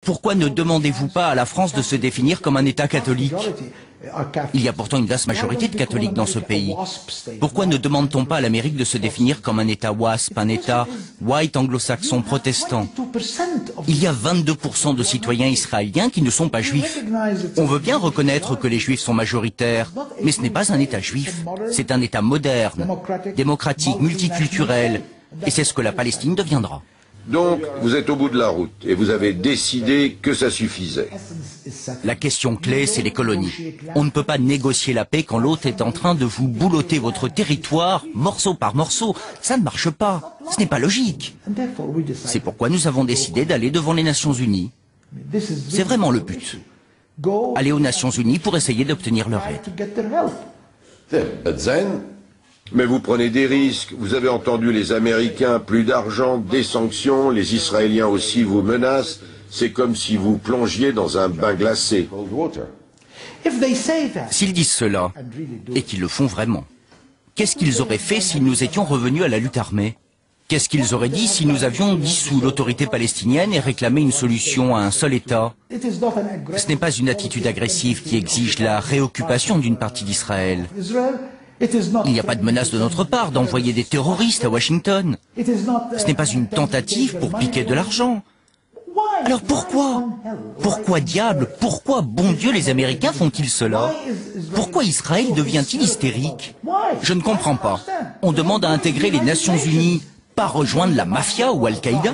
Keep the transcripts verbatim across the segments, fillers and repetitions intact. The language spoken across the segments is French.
Pourquoi ne demandez-vous pas à la France de se définir comme un État catholique? Il y a pourtant une vaste majorité de catholiques dans ce pays. Pourquoi ne demande-t-on pas à l'Amérique de se définir comme un État WASP, un État white anglo-saxon protestant? Il y a vingt-deux pour cent de citoyens israéliens qui ne sont pas juifs. On veut bien reconnaître que les juifs sont majoritaires, mais ce n'est pas un État juif. C'est un État moderne, démocratique, multiculturel, et c'est ce que la Palestine deviendra. Donc, vous êtes au bout de la route et vous avez décidé que ça suffisait. La question clé, c'est les colonies. On ne peut pas négocier la paix quand l'autre est en train de vous boulotter votre territoire, morceau par morceau. Ça ne marche pas. Ce n'est pas logique. C'est pourquoi nous avons décidé d'aller devant les Nations Unies. C'est vraiment le but. Aller aux Nations Unies pour essayer d'obtenir leur aide. Mais vous prenez des risques, vous avez entendu les Américains, plus d'argent, des sanctions, les Israéliens aussi vous menacent, c'est comme si vous plongiez dans un bain glacé. S'ils disent cela, et qu'ils le font vraiment, qu'est-ce qu'ils auraient fait si nous étions revenus à la lutte armée? Qu'est-ce qu'ils auraient dit si nous avions dissous l'autorité palestinienne et réclamé une solution à un seul État? Ce n'est pas une attitude agressive qui exige la réoccupation d'une partie d'Israël. Il n'y a pas de menace de notre part d'envoyer des terroristes à Washington. Ce n'est pas une tentative pour piquer de l'argent. Alors pourquoi? Pourquoi diable, pourquoi, bon Dieu, les Américains font-ils cela? Pourquoi Israël devient-il hystérique? Je ne comprends pas. On demande à intégrer les Nations Unies, pas rejoindre la mafia ou Al-Qaïda?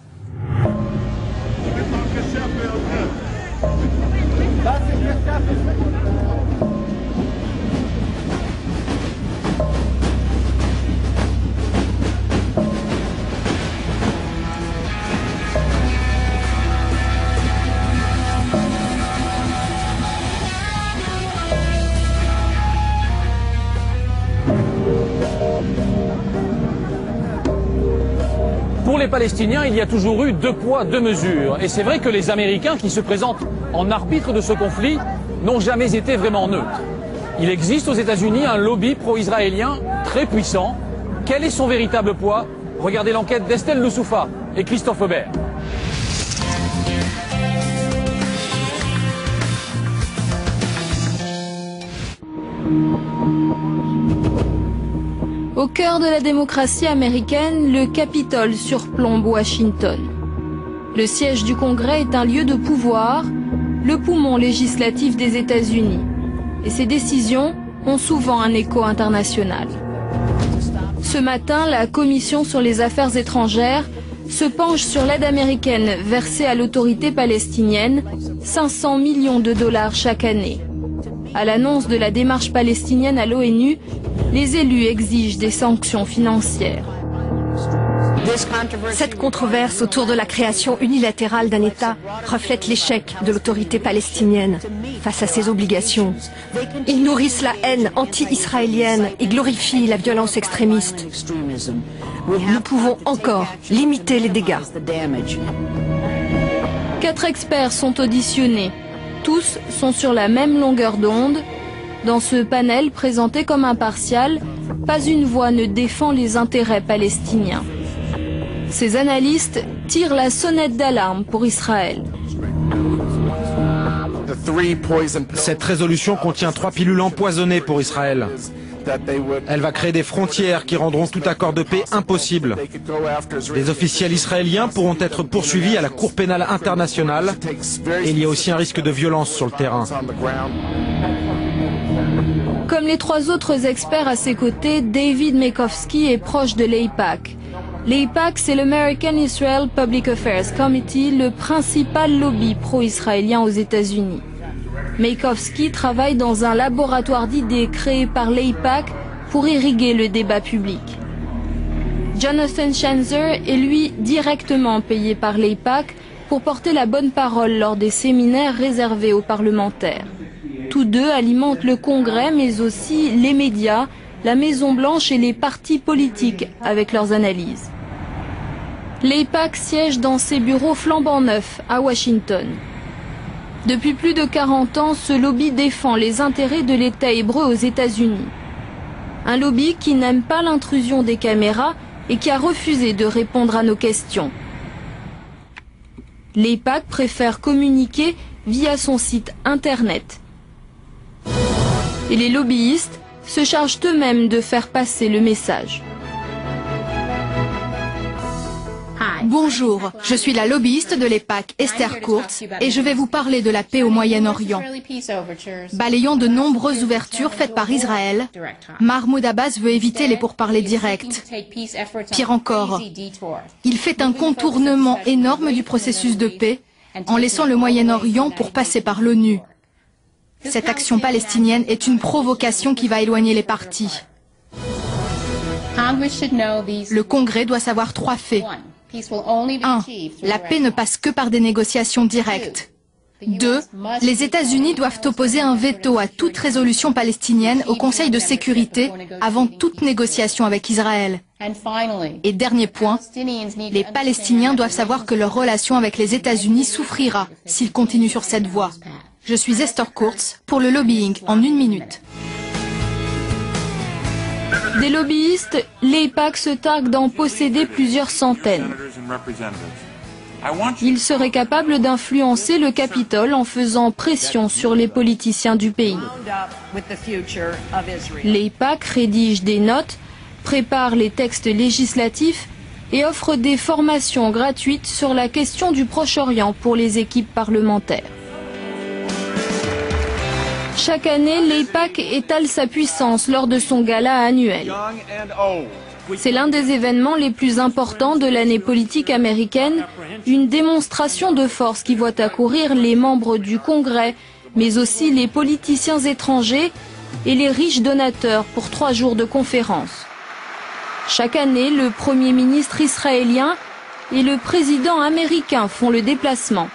Pour les Palestiniens, il y a toujours eu deux poids, deux mesures. Et c'est vrai que les Américains qui se présentent en arbitre de ce conflit n'ont jamais été vraiment neutres. Il existe aux États-Unis un lobby pro-israélien très puissant. Quel est son véritable poids? Regardez l'enquête d'Estelle Loussoufa et Christophe Aubert. Au cœur de la démocratie américaine, le Capitole surplombe Washington. Le siège du Congrès est un lieu de pouvoir, le poumon législatif des États-Unis. Et ses décisions ont souvent un écho international. Ce matin, la Commission sur les affaires étrangères se penche sur l'aide américaine versée à l'autorité palestinienne, cinq cents millions de dollars chaque année. À l'annonce de la démarche palestinienne à l'ONU, les élus exigent des sanctions financières. Cette controverse autour de la création unilatérale d'un État reflète l'échec de l'autorité palestinienne face à ses obligations. Ils nourrissent la haine anti-israélienne et glorifient la violence extrémiste. Nous pouvons encore limiter les dégâts. Quatre experts sont auditionnés. Tous sont sur la même longueur d'onde. Dans ce panel présenté comme impartial, pas une voix ne défend les intérêts palestiniens. Ces analystes tirent la sonnette d'alarme pour Israël. Cette résolution contient trois pilules empoisonnées pour Israël. Elle va créer des frontières qui rendront tout accord de paix impossible. Les officiels israéliens pourront être poursuivis à la Cour pénale internationale et il y a aussi un risque de violence sur le terrain. Comme les trois autres experts à ses côtés, David Mekowski est proche de l'AIPAC. L'AIPAC, c'est l'American Israel Public Affairs Committee, le principal lobby pro-israélien aux États-Unis. Mekowski travaille dans un laboratoire d'idées créé par l'AIPAC pour irriguer le débat public. Jonathan Schanzer est lui directement payé par l'AIPAC pour porter la bonne parole lors des séminaires réservés aux parlementaires. Tous deux alimentent le Congrès, mais aussi les médias, la Maison-Blanche et les partis politiques avec leurs analyses. L'AIPAC siège dans ses bureaux flambant neufs à Washington. Depuis plus de quarante ans, ce lobby défend les intérêts de l'État hébreu aux États-Unis. Un lobby qui n'aime pas l'intrusion des caméras et qui a refusé de répondre à nos questions. L'AIPAC préfère communiquer via son site internet. Et les lobbyistes se chargent eux-mêmes de faire passer le message. Bonjour, je suis la lobbyiste de l'AIPAC, Esther Kurtz, et je vais vous parler de la paix au Moyen-Orient. Balayant de nombreuses ouvertures faites par Israël, Mahmoud Abbas veut éviter les pourparlers directs. Pire encore, il fait un contournement énorme du processus de paix en laissant le Moyen-Orient pour passer par l'ONU. Cette action palestinienne est une provocation qui va éloigner les parties. Le Congrès doit savoir trois faits. un. La paix ne passe que par des négociations directes. deux. Les États-Unis doivent opposer un veto à toute résolution palestinienne au Conseil de sécurité avant toute négociation avec Israël. Et dernier point, les Palestiniens doivent savoir que leur relation avec les États-Unis souffrira s'ils continuent sur cette voie. Je suis Esther Kurtz pour le lobbying en une minute. Des lobbyistes, l'AIPAC se targue d'en posséder plusieurs centaines. Ils seraient capables d'influencer le Capitole en faisant pression sur les politiciens du pays. L'AIPAC rédige des notes, prépare les textes législatifs et offre des formations gratuites sur la question du Proche-Orient pour les équipes parlementaires. Chaque année, l'AIPAC étale sa puissance lors de son gala annuel. C'est l'un des événements les plus importants de l'année politique américaine, une démonstration de force qui voit accourir les membres du Congrès, mais aussi les politiciens étrangers et les riches donateurs pour trois jours de conférences. Chaque année, le Premier ministre israélien et le président américain font le déplacement.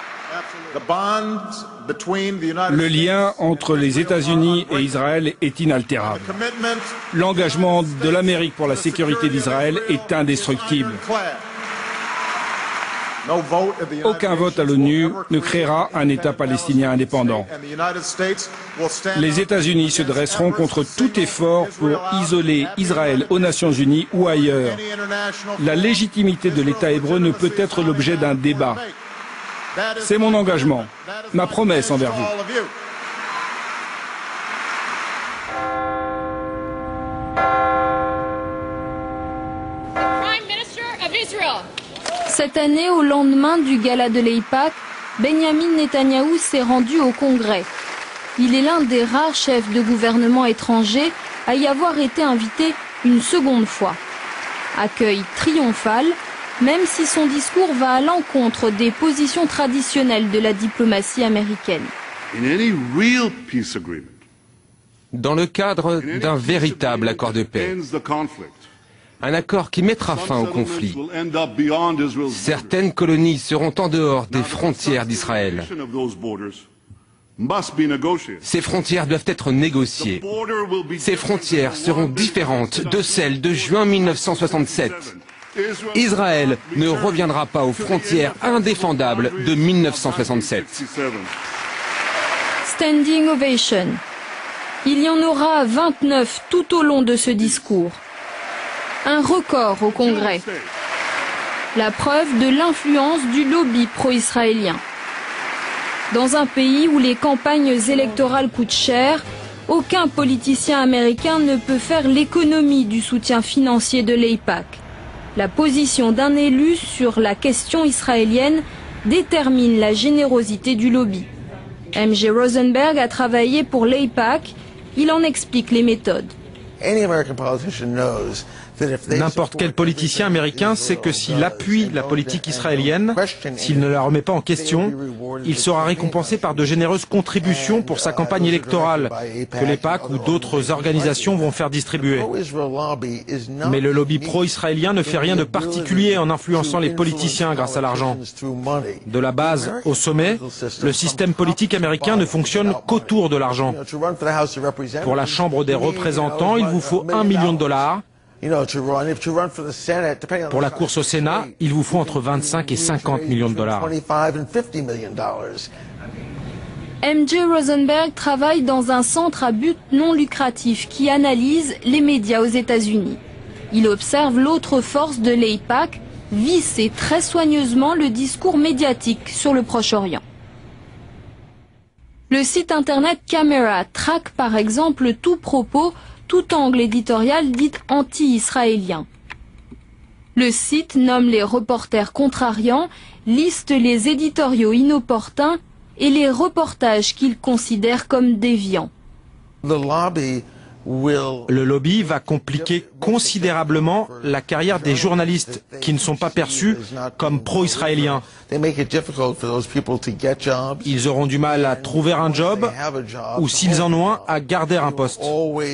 Le lien entre les États-Unis et Israël est inaltérable. L'engagement de l'Amérique pour la sécurité d'Israël est indestructible. Aucun vote à l'ONU ne créera un État palestinien indépendant. Les États-Unis se dresseront contre tout effort pour isoler Israël aux Nations Unies ou ailleurs. La légitimité de l'État hébreu ne peut être l'objet d'un débat. C'est mon engagement, ma promesse envers vous. Cette année, au lendemain du gala de l'AIPAC, Benjamin Netanyahou s'est rendu au Congrès. Il est l'un des rares chefs de gouvernement étrangers à y avoir été invité une seconde fois. Accueil triomphal, même si son discours va à l'encontre des positions traditionnelles de la diplomatie américaine. Dans le cadre d'un véritable accord de paix, un accord qui mettra fin au conflit, certaines colonies seront en dehors des frontières d'Israël. Ces frontières doivent être négociées. Ces frontières seront différentes de celles de juin mille neuf cent soixante-sept. Israël ne reviendra pas aux frontières indéfendables de mille neuf cent soixante-sept. Standing ovation. Il y en aura vingt-neuf tout au long de ce discours. Un record au Congrès. La preuve de l'influence du lobby pro-israélien. Dans un pays où les campagnes électorales coûtent cher, aucun politicien américain ne peut faire l'économie du soutien financier de l'AIPAC. La position d'un élu sur la question israélienne détermine la générosité du lobby. M J Rosenberg a travaillé pour l'AIPAC, il en explique les méthodes. N'importe quel politicien américain sait que s'il appuie la politique israélienne, s'il ne la remet pas en question, il sera récompensé par de généreuses contributions pour sa campagne électorale, que l'AIPAC ou d'autres organisations vont faire distribuer. Mais le lobby pro-israélien ne fait rien de particulier en influençant les politiciens grâce à l'argent. De la base au sommet, le système politique américain ne fonctionne qu'autour de l'argent. Pour la Chambre des représentants, il vous faut un million de dollars. Pour la course au Sénat, il vous faut entre vingt-cinq et cinquante millions de dollars. M J Rosenberg travaille dans un centre à but non lucratif qui analyse les médias aux États-Unis. Il observe l'autre force de l'AIPAC, visser très soigneusement le discours médiatique sur le Proche-Orient. Le site internet Camera traque par exemple tout propos, tout angle éditorial dit anti-israélien. Le site nomme les reporters contrariants, liste les éditoriaux inopportuns et les reportages qu'il considère comme déviants. Le lobby va compliquer considérablement la carrière des journalistes qui ne sont pas perçus comme pro-israéliens. Ils auront du mal à trouver un job ou, s'ils en ont un, à garder un poste.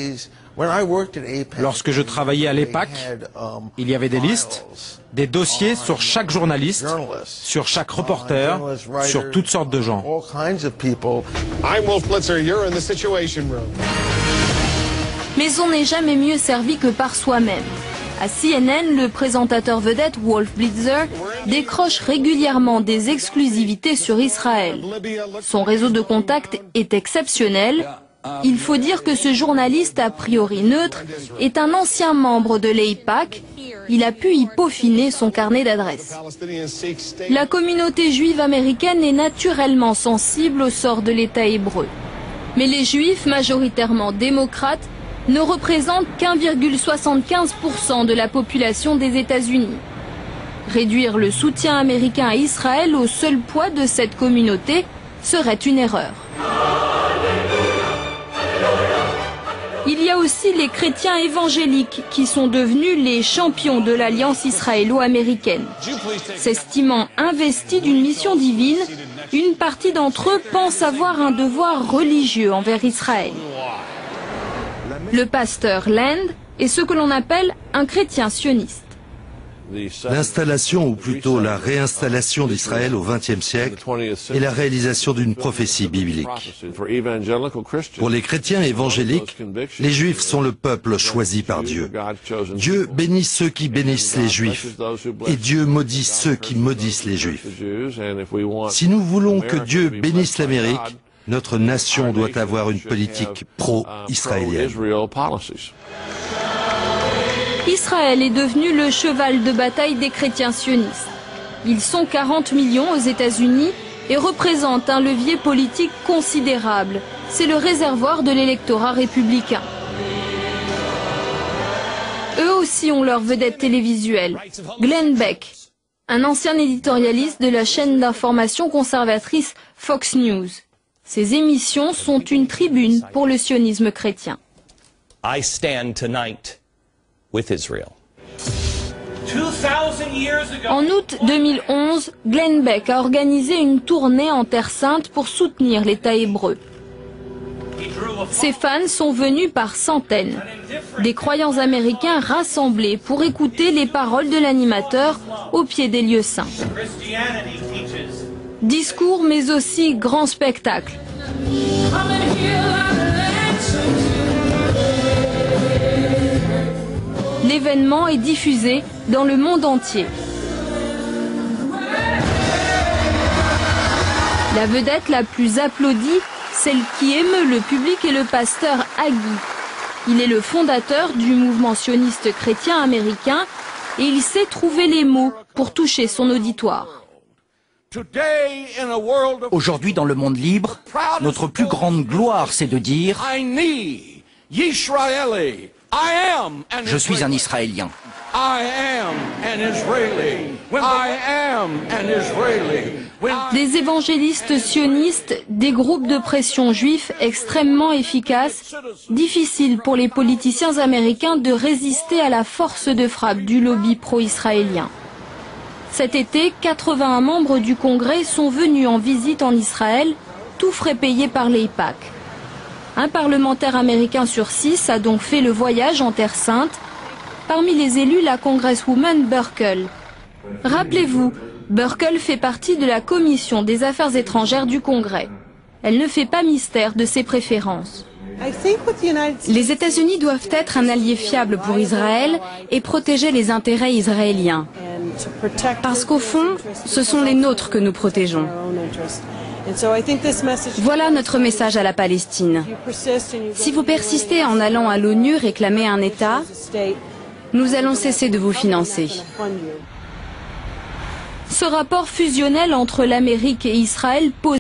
Lorsque je travaillais à l'EPAC, il y avait des listes, des dossiers sur chaque journaliste, sur chaque reporter, sur toutes sortes de gens. Mais on n'est jamais mieux servi que par soi-même. À C N N, le présentateur vedette Wolf Blitzer décroche régulièrement des exclusivités sur Israël. Son réseau de contacts est exceptionnel. Il faut dire que ce journaliste a priori neutre est un ancien membre de l'EIPAC. Il a pu y peaufiner son carnet d'adresses. La communauté juive américaine est naturellement sensible au sort de l'État hébreu. Mais les juifs, majoritairement démocrates, ne représentent qu'un virgule soixante-quinze pour cent de la population des États-Unis. Réduire le soutien américain à Israël au seul poids de cette communauté serait une erreur. Il y a aussi les chrétiens évangéliques qui sont devenus les champions de l'alliance israélo-américaine. S'estimant investis d'une mission divine, une partie d'entre eux pense avoir un devoir religieux envers Israël. Le pasteur Land est ce que l'on appelle un chrétien sioniste. L'installation, ou plutôt la réinstallation d'Israël au vingtième siècle est la réalisation d'une prophétie biblique. Pour les chrétiens évangéliques, les Juifs sont le peuple choisi par Dieu. Dieu bénit ceux qui bénissent les Juifs, et Dieu maudit ceux qui maudissent les Juifs. Si nous voulons que Dieu bénisse l'Amérique, notre nation doit avoir une politique pro-israélienne. Israël est devenu le cheval de bataille des chrétiens sionistes. Ils sont quarante millions aux États-Unis et représentent un levier politique considérable. C'est le réservoir de l'électorat républicain. Eux aussi ont leur vedette télévisuelle, Glenn Beck, un ancien éditorialiste de la chaîne d'information conservatrice Fox News. Ces émissions sont une tribune pour le sionisme chrétien. I stand tonight with Israel. En août deux mille onze, Glenn Beck a organisé une tournée en Terre Sainte pour soutenir l'État hébreu. Ses fans sont venus par centaines. Des croyants américains rassemblés pour écouter les paroles de l'animateur au pied des lieux saints. Discours mais aussi grand spectacle. L'événement est diffusé dans le monde entier. La vedette la plus applaudie, celle qui émeut le public, est le pasteur Hagi. Il est le fondateur du mouvement sioniste chrétien américain et il sait trouver les mots pour toucher son auditoire. Aujourd'hui, dans le monde libre, notre plus grande gloire, c'est de dire « Je suis un Israélien ». Des évangélistes sionistes, des groupes de pression juifs extrêmement efficaces, difficile pour les politiciens américains de résister à la force de frappe du lobby pro-israélien. Cet été, quatre-vingt-un membres du Congrès sont venus en visite en Israël, tout frais payés par l'EIPAC. Un parlementaire américain sur six a donc fait le voyage en Terre Sainte. Parmi les élus, la congresswoman Burkle. Rappelez-vous, Burkle fait partie de la commission des affaires étrangères du Congrès. Elle ne fait pas mystère de ses préférences. Les États-Unis doivent être un allié fiable pour Israël et protéger les intérêts israéliens. Parce qu'au fond, ce sont les nôtres que nous protégeons. Voilà notre message à la Palestine. Si vous persistez en allant à l'ONU réclamer un État, nous allons cesser de vous financer. Ce rapport fusionnel entre l'Amérique et Israël pose